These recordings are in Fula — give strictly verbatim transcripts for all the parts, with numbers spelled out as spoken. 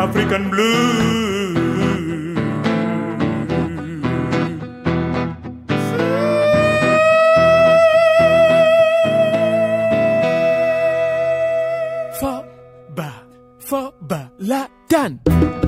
African blue. Foba, foba, ladan.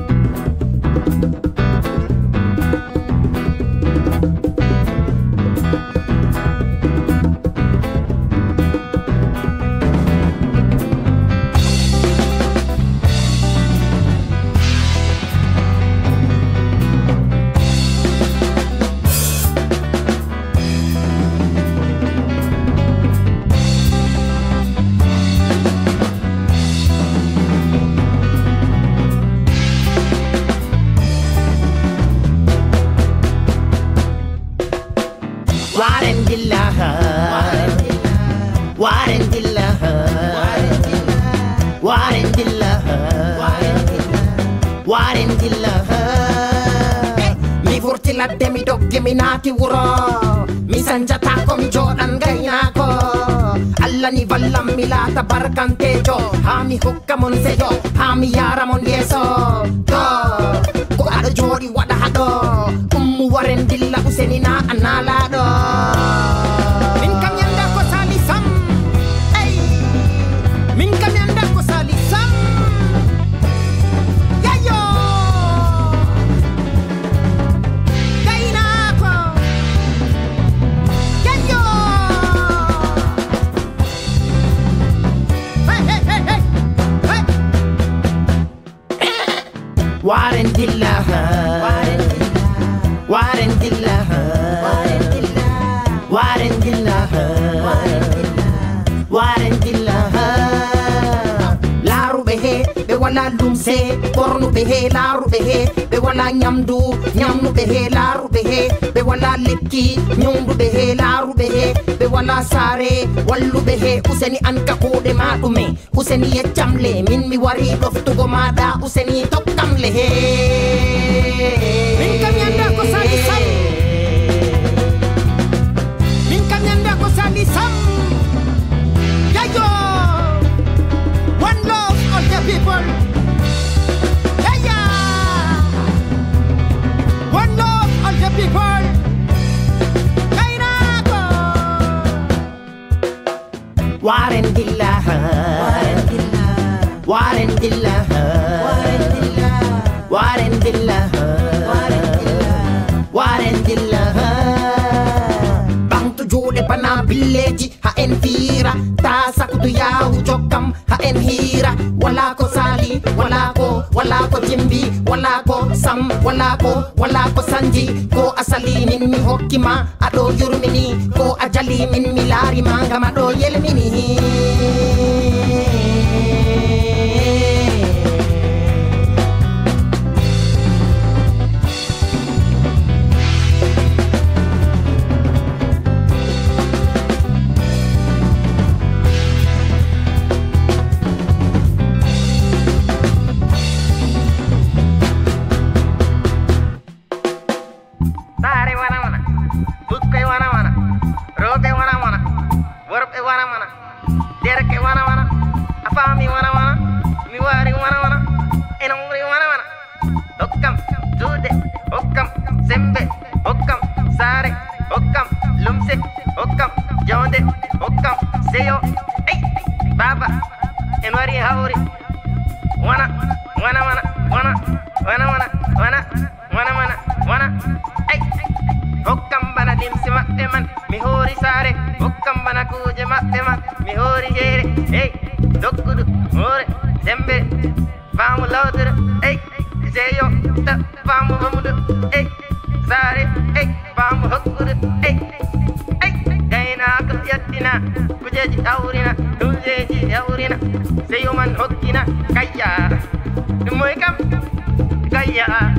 Warendillah, warendillah, warendillah, warendillah. Mi furtiladde mi dogge mi naati wuro, mi sanjata ko mi joɗan gaynako. Allah ni vallam mi laata barkantejo, ha mi hokka mon sejo, ha mi yara mon yeso. To ko aɗa joɗi waɗa haɗo, ummu warendilla useni na annalaɗo. Min kam yanda ko sali sam, ey min kam yanda ko sali sam. Yayo gaynako, yayo. Hey hey hey hey hey. Warendillah, warendillah, warendillah, warendillah. Laaru behe be wala lumse, bornu behe laaru behe be wala nyamdu, nyamnu behe laaru behe be wala lekki, nyumdu behe laaru behe be wala sare, wallu behe. Useni anka kude maɗume, useni yeccamle, min mi wari ɗoftugo maɗa, useni tokkamle he. Min kam yanda ko sali sam, min kam yanda ko sali sam. Yayo, one love of the people. Yaya, one love of the people. Kainako. Warendillah, warendillah, warendillah, warendillah. Bang tujude pana village ha en fira, ta sakutu yahu jokam ha en hira. Wala ko sali, wala ko, wala ko jimbi, wala ko sam, wala ko, wala ko sanji. Ko asali min mi hokkima, ado yurmini, ko ajali min mi lari manga mado yelmini. Sare wana wana, bukke wana wana, robe wana wana, worbe wana wana, derke wana wana, afami wana wana, miwari wana wana, enongri wana wana. Hokkam jude, hokkam sembe, hokkam sare, hokkam lumse, hokkam jonde, hokkam seyo. Hey baba, enwari hauri, wana wana wana wana wana wana wana wana wana wana. Hey hokkam bana limsi maɓɓe man mi hoori saare, hokkam bana kuuje maɓɓe man mi hoori jeere. Hey doggudu hoore sembe faamu lawdere, hey seeyo ta faamu mamudu, hey saare, hey faamu hokkudu. Hey hey gaynaako yettina kujeeji hawrina, ɗumjeeji hawrina, seeyo man hokkina. Kayya ɗum moy kam kayya.